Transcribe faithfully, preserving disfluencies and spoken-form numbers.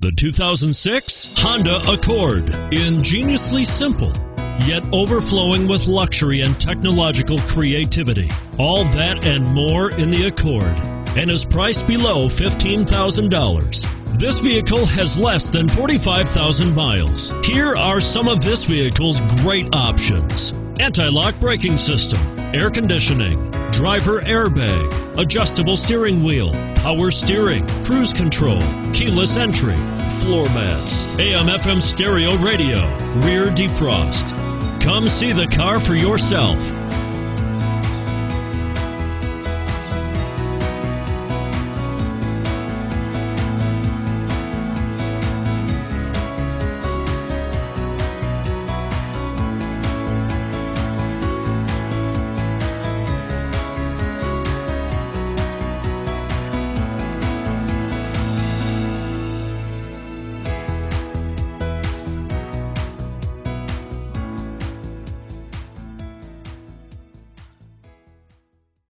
The two thousand six Honda Accord. Ingeniously simple, yet overflowing with luxury and technological creativity. All that and more in the Accord, and is priced below fifteen thousand dollars. This vehicle has less than forty-five thousand miles. Here are some of this vehicle's great options: anti-lock braking system, air conditioning, driver airbag, adjustable steering wheel, power steering, cruise control, keyless entry, floor mats, A M F M stereo radio, rear defrost. Come see the car for yourself.